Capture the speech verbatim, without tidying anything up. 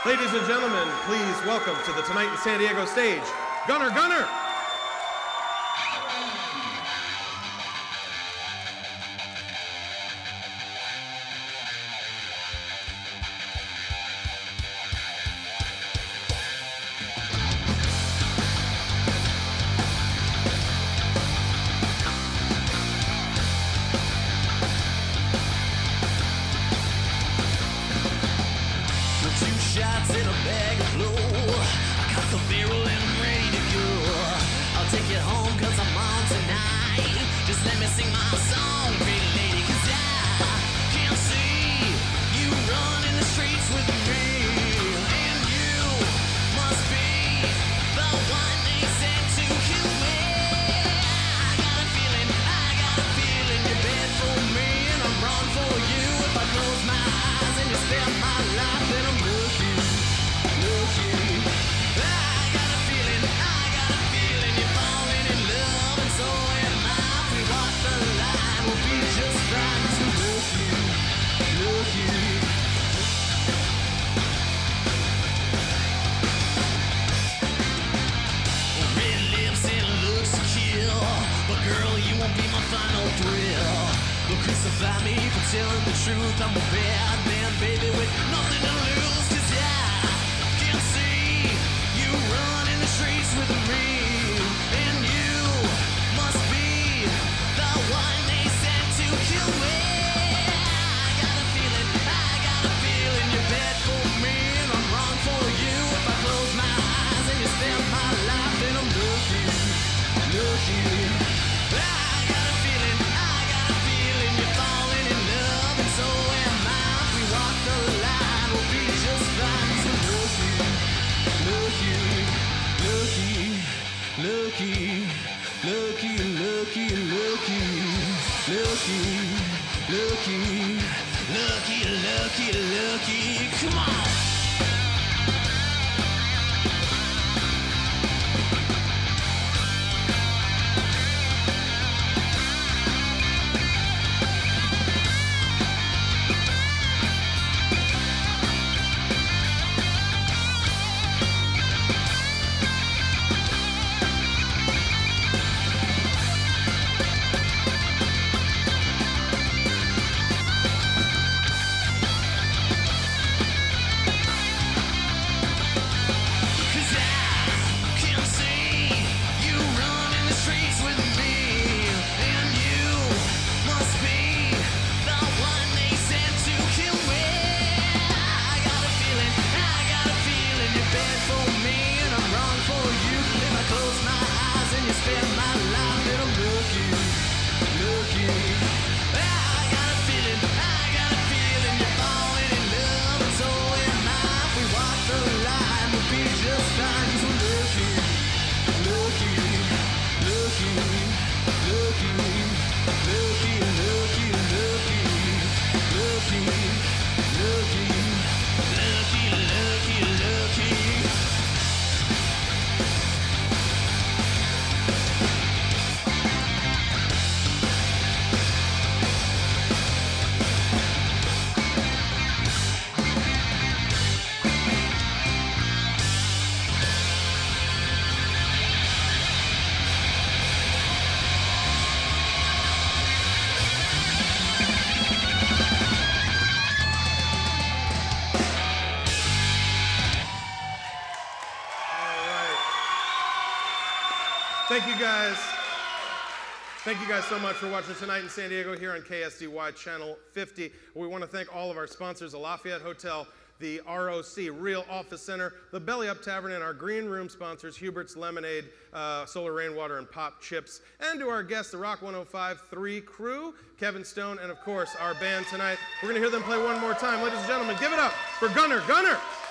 Ladies and gentlemen, please welcome to the Tonight in San Diego stage, Gunner Gunner. Shots in a bag of blow. I got the barrel and I'm ready to go. I'll take you home cause I'm on tonight. Just let me sing my song, pretty lady, cause I can't see you running the streets with me. And you must be the one they sent to kill me. I got a feeling, I got a feeling you're bad for me, and I'm wrong for you. If I close my eyes and you spare my life, then I'm lucky. Crucify me for telling the truth. I'm a bad man, baby, with nothing to lose. Cause I can't see you running the streets with me. And you must be the one they sent to kill me. I got a feeling, I got a feeling you're bad for me, and I'm wrong for you. If I close my eyes and you spare my life, then I'm lucky, lucky. I got a feeling, I got a feeling you're falling in love, and so am I. If we walk the line, we'll be just fine. So lucky, lucky, lucky, lucky, lucky, lucky, lucky, lucky, lucky, lucky, lucky. Come on. Thank you guys. Thank you guys so much for watching Tonight in San Diego here on K S D Y Channel fifty. We want to thank all of our sponsors, the Lafayette Hotel, the R O C, Real Office Center, the Belly Up Tavern, and our Green Room sponsors, Hubert's Lemonade, uh, Solar Rainwater, and Pop Chips. And to our guests, the Rock one oh five point three crew, Kevin Stone, and of course, our band tonight. We're going to hear them play one more time. Ladies and gentlemen, give it up for Gunner Gunner.